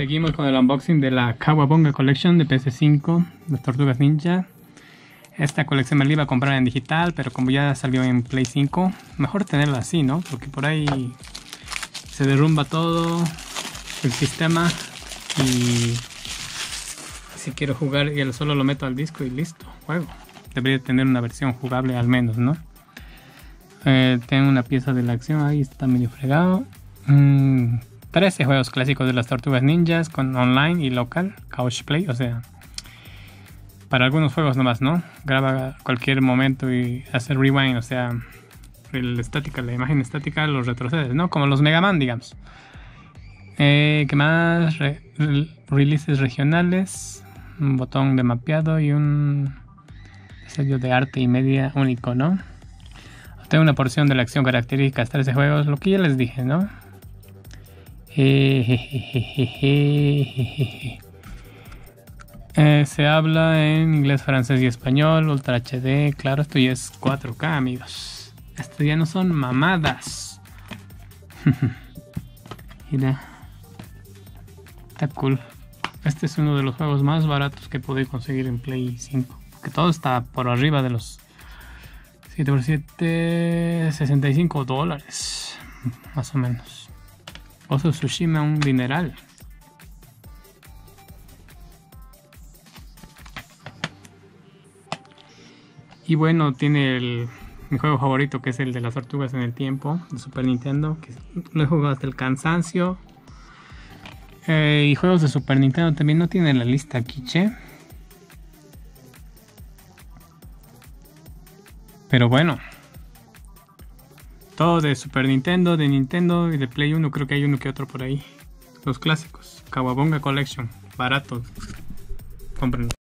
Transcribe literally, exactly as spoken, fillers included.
Seguimos con el unboxing de la Kawabonga Collection de P S cinco, las Tortugas Ninja. Esta colección me la iba a comprar en digital, pero como ya salió en Play cinco, mejor tenerla así, ¿no? Porque por ahí se derrumba todo el sistema y si quiero jugar ya solo lo meto al disco y listo, juego. Debería tener una versión jugable al menos, ¿no? Eh, tengo una pieza de la acción, ahí está medio fregado. Mm, trece juegos clásicos de las Tortugas Ninjas con online y local, couch play, o sea, para algunos juegos nomás, ¿no? Graba cualquier momento y hace rewind, o sea, el estática, la imagen estática los retrocedes, ¿no? Como los Mega Man, digamos. Eh, ¿Qué más? Re re releases regionales, un botón de mapeado y un sello de arte y media único, ¿no? Tengo una porción de la acción, características, trece juegos, lo que ya les dije, ¿no? Eh, se habla en inglés, francés y español, Ultra H D, claro, esto ya es cuatro K, amigos. Esto ya no son mamadas. Mira, está cool. Este es uno de los juegos más baratos que pude conseguir en Play cinco, porque todo está por arriba de los siete por siete, sesenta y cinco dólares, más o menos. Oso Tsushima, un dineral. Y bueno, tiene el, mi juego favorito, que es el de las tortugas en el tiempo, de Super Nintendo, que lo he jugado hasta el cansancio. Eh, y juegos de Super Nintendo también no tiene la lista aquí, che. Pero bueno, todo de Super Nintendo, de Nintendo y de Play uno, creo que hay uno que otro por ahí. Los clásicos, Kawabonga Collection, barato, cómprenlo.